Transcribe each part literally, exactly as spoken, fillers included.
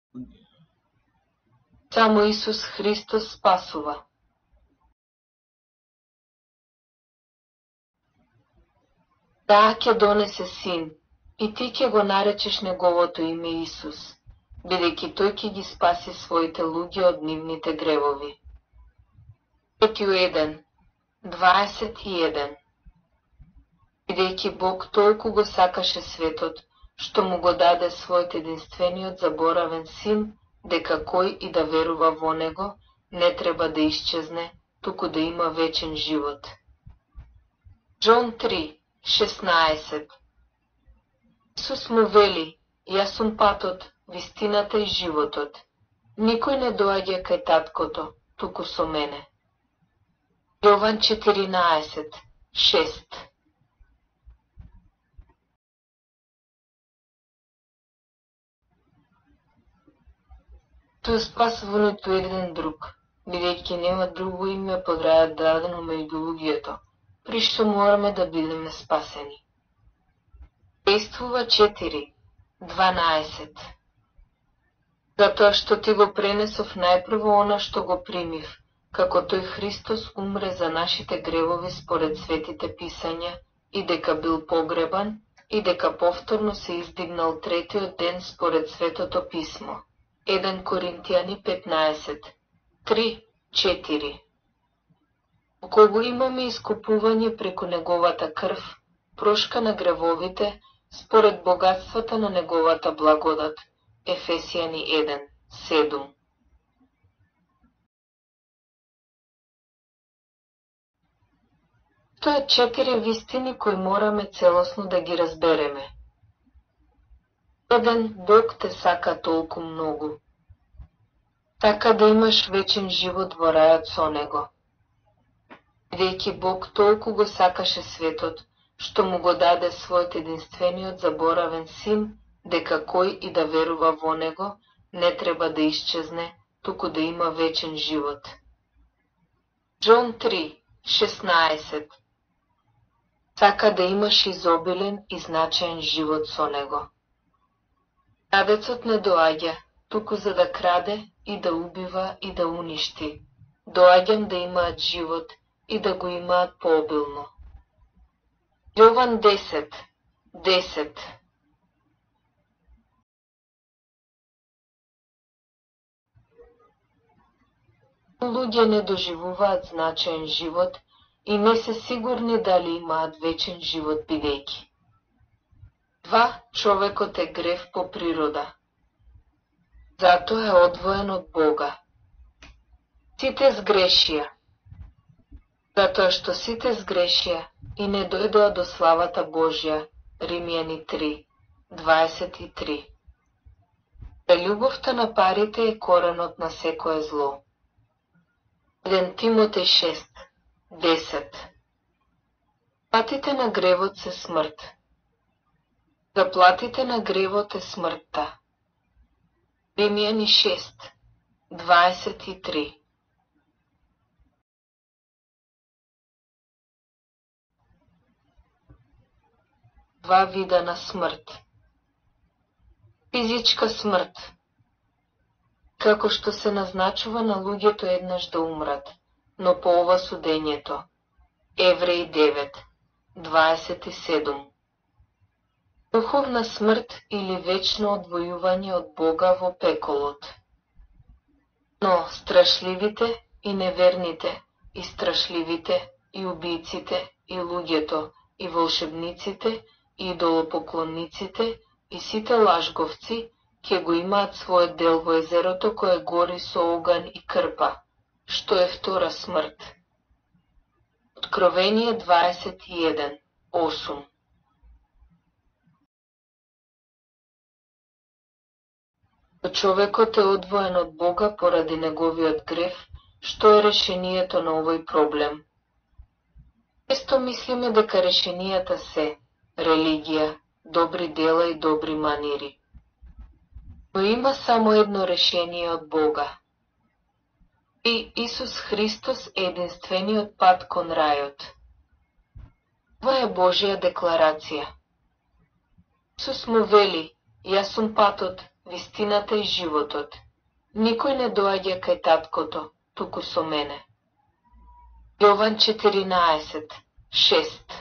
Само Исус Христос спасува. Таа ќе донесе син, и ти ќе го наречеш неговото име Исус, бидејќи тој ќе ги спаси своите луѓе од нивните гревови. Матеј еден, дваесет и еден. Бидејќи Бог толку го сакаше светот, што му го даде својот единствениот заборавен син, дека кој и да верува во него, не треба да исчезне, туку да има вечен живот. Джон три, шеснаесет. Исус му вели, јас сум патот, вистината и животот. Никој не доаѓа кај таткото, туку со мене. Јован четиринаесет, шест. Тој спас во ниту еден друг, бидејќи нема друго име под рајот дадено меѓу луѓето, при што мораме да бидеме спасени. Действува четири, дванаесет. Затоа што ти го пренесов најпрво она што го примив, како тој Христос умре за нашите гревови според светите писања, и дека бил погребан, и дека повторно се издигнал третиот ден според Светото писмо. еден Коринтијани петнаесет, три, четири. Кога имаме искупување преку неговата крв, прошка на гревовите, според богатствата на неговата благодат. Ефесијани еден, седум. Тоа е четири вистини кои мораме целосно да ги разбереме. Еден, Бог те сака толку многу. Така да имаш вечен живот во рајот со Него. Бидејќи Бог толку го сакаше светот, што му го даде својот единствениот заборавен син, дека кој и да верува во него, не треба да исчезне, туку да има вечен живот. Джон три, шеснаесет. Сака да имаш изобилен и значаен живот со него. Крадецот не доаѓа, туку за да краде и да убива и да уништи. Доаѓам да имаат живот и да го имаат пообилно. Јован десет, десет. Луѓе не доживуваат значаен живот и не се сигурни дали имаат вечен живот бидејќи. Два, човекот е грев по природа. Затоа е одвоен од Бога. Сите сгрешија. Затоа што сите сгрешија и не дојдоа до славата Божја. Римјани три, дваесет и три. Љубовта на парите е коренот на секое зло. еден Тимотеј шест, десет. Платите на гревот се смрт. Заплатите на гревот е смртта. Римјани шест, дваесет и три. Два вида на смрт. Физичка смрт. Како што се назначува на луѓето еднаш да умрат, но по ова судењето. Евреи девет, дваесет и седум. Духовна смрт или вечно одвојување од Бога во пеколот. Но страшливите и неверните, и страшливите, и убийците, и луѓето, и волшебниците, и идолопоклонниците, и сите лажговци, ќе го имаат својот дел во езерото кое гори со оган и крпа, што е втора смрт. Откровение дваесет и еден, осум. Човекот е одвоен од Бога поради неговиот грев, што е решението на овој проблем. Често мислиме дека решенијата се религија, добри дела и добри манири. Но има само едно решение од Бога. И Исус Христос е единствениот пат кон рајот. Ова е Божја декларација. Исус му вели, јас сум патот, вистината и животот. Никој не доаѓа кај таткото, туку со мене. Јован четиринаесет шест.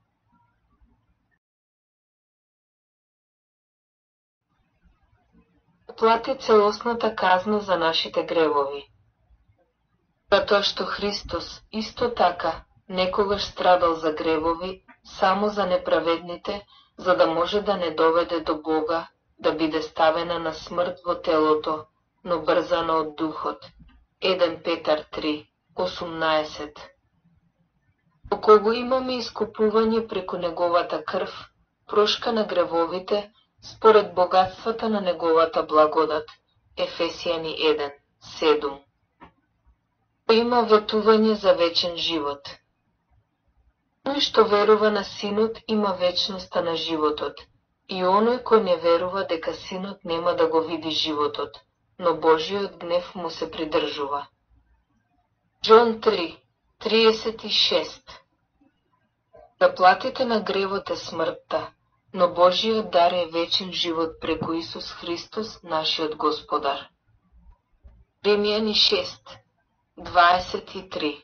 Плати целосната казна за нашите гревови. Затоа што Христос исто така некогаш страдал за гревови, само за неправедните, за да може да не доведе до Бога, да биде ставена на смрт во телото, но брзана од духот. еден Петар три осумнаесет. Околу имаме искупување преку неговата крв, прошка на гревовите, според богатствата на неговата благодат. Ефесијани еден седум. Има ветување за вечен живот. Оној што верува на Синот има вечноста на животот, и оној кој не верува дека Синот нема да го види животот, но Божиот гнев му се придржува. Джон три триесет и шест. Заплатите на гревот е смртта, но Божиот дар е вечен живот преку Исус Христос, нашиот Господар. Римјани шест дваесет и три.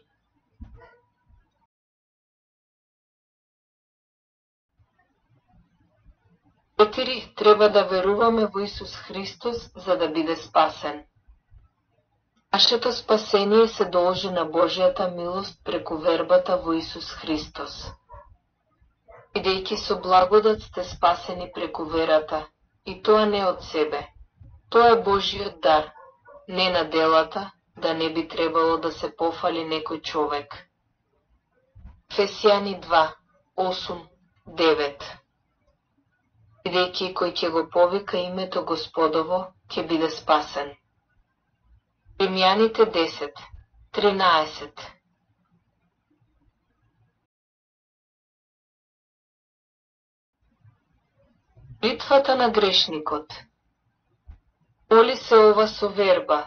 Четири. Треба да веруваме во Исус Христос за да биде спасен. Нашето спасение се должи на Божијата милост преку вербата во Исус Христос. Бидејќи со благодат сте спасени преку верата, и тоа не од себе. Тоа е Божиот дар, не на делата, да не би требало да се пофали некој човек. Ефесијани два осум девет. Бидејќи кој ќе го повика името Господово, ќе биде спасен. Римјаните десет тринаесет. Битвата на грешникот. Моли се ова со верба.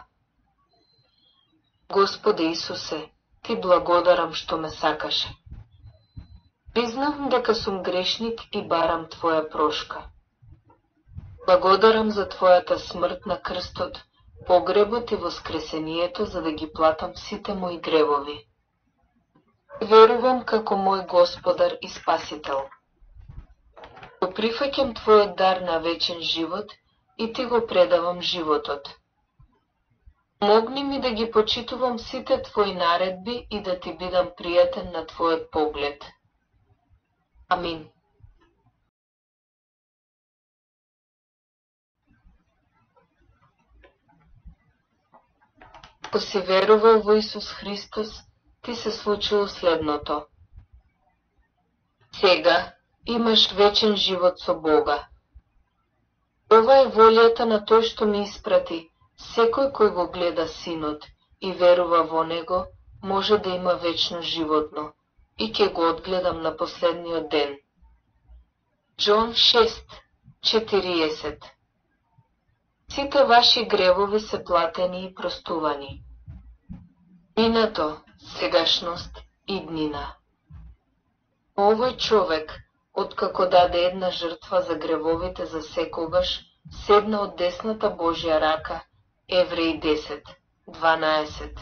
Господи Исусе, Ти благодарам што ме сакаше. Признавам дека сум грешник и барам Твоја прошка. Благодарам за Твојата смрт на крстот, погребот и воскресението, за да ги платам сите мои гревови. Верувам како мој Господар и Спасител. Го прифаќам Твојот дар на вечен живот и Ти го предавам животот. Помогни ми да ги почитувам сите Твои наредби и да Ти бидам пријатен на Твојот поглед. Амин. Ако си верувал во Исус Христос, ти се случило следното. Сега имаш вечен живот со Бога. Ова е волјата на тој што ми испрати. Секој кој го гледа Синот и верува во Него, може да има вечно животно и ќе го одгледам на последниот ден. Джон шест четириесет. Сите ваши гревови се платени и простувани. Минато, сегашност и днина. Овој човек, откако даде една жртва за гревовите за секогаш, седна од десната Божја рака. Евреи десет дванаесет.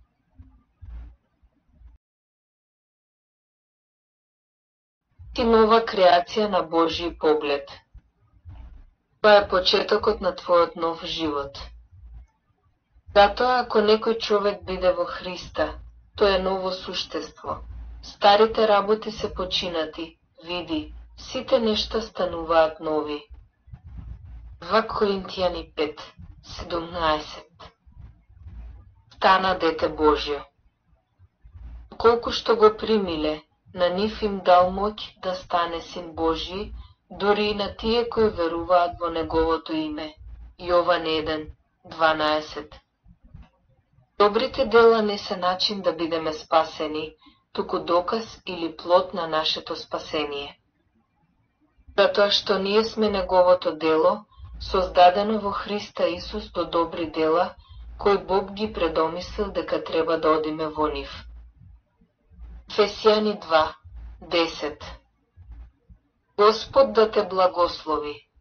Ти нова креација на Божји поглед. Тоа е почетокот на твојот нов живот. Затоа, ако некој човек биде во Христа, тој е ново суштество. Старите работи се починати, види, сите нешта стануваат нови. два Коринтијани пет седумнаесет. Стана дете Божјо. Колку што го примиле, на нив им дал моќ да стане син Божји, дури и на тие кои веруваат во Неговото име. Јован еден дванаесет. Добрите дела не се начин да бидеме спасени, туку доказ или плод на нашето спасение. Затоа што ние сме Неговото дело, создадено во Христа Исус до добри дела, кои Бог ги предомислил дека треба да одиме во нив. Ефесијани два десет. Господ да те благослови.